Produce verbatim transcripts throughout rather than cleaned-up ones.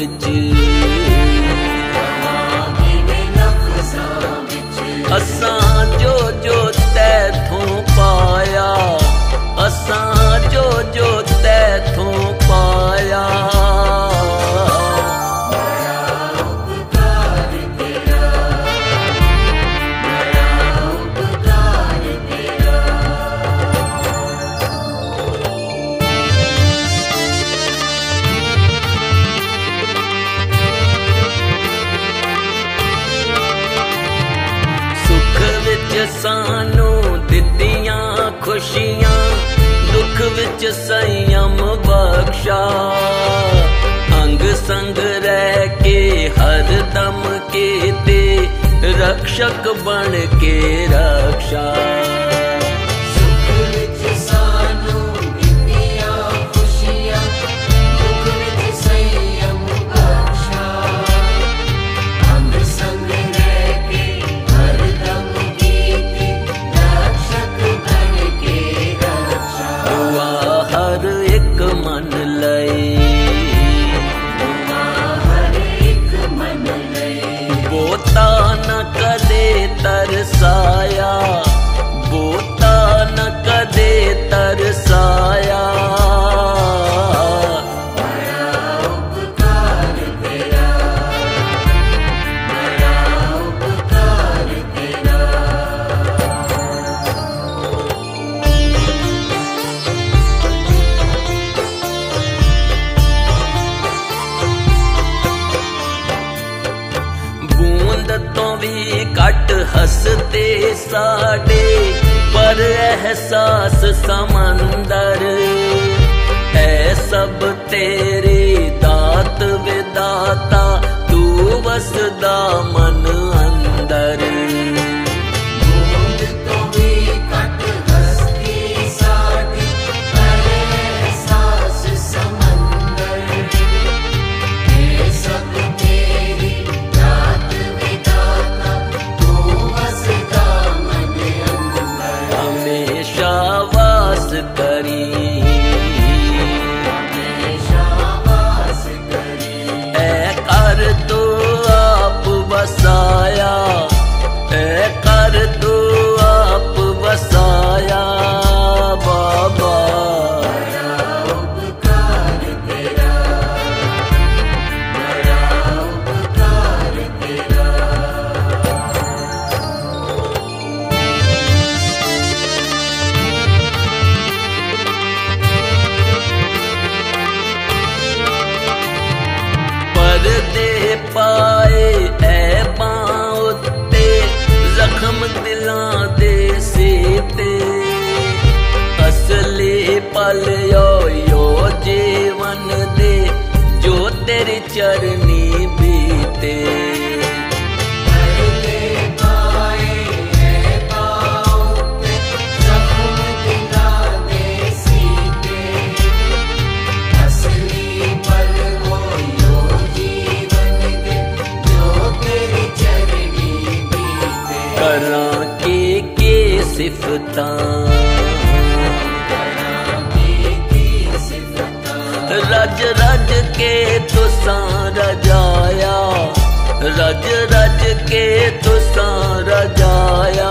विच असां जो जो तैथों पाया, असां जो जो तैथों पाया। सानू दित्तियां खुशियां, दुख विच संयम बख्शा। अंग संग रह के हर दम कीते, रक्षक बन के रक्षा। बोता न कदे तरसाया, बोता न कदे तरसाया। बड़ा उपकार तेरा, बड़ा उपकार तेरा। तो भी घट हसते साडे, पर एहसास समंदर है सब तेरी दात विदाता, तू वसदा मन अंदर। बसाया ए कर तू आप बसाया बाबा। बड़ा उपकार तेरा, बड़ा उपकार तेरा। पर्दे पाए जख्म दिलां दे सीते, असली पल यो यो जीवन दे, जो तेरी चरनी बीते। करां के के सिफतां, रज रज के तुसां रजाया, रज रज के तुसां रजाया।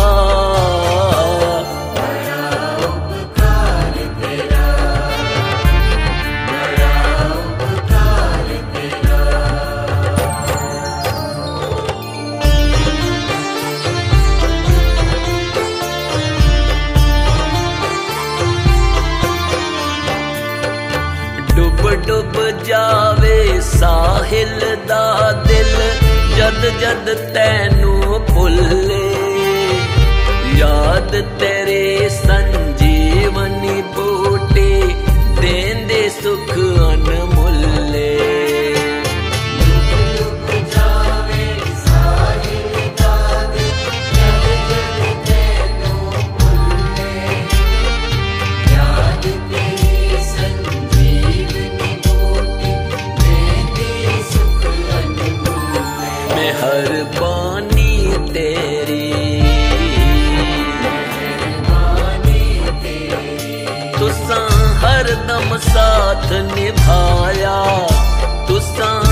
डुब डुब जावे साहिल दा दिल, जद जद तैनू भुले, याद तेरे संजीवनी बूटे, देंदे सुख अनमुल्ले। मेहरबानी तेरी, तुसां हर दम साथ निभाया, तुसां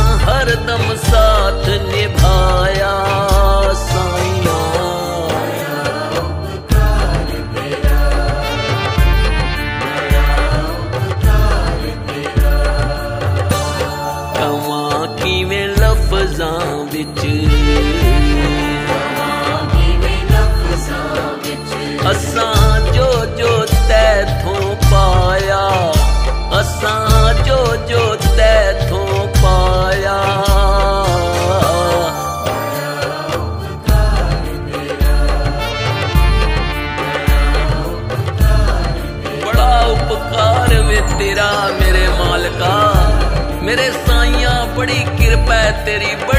बड़ी कृपा है तेरी, बड़ी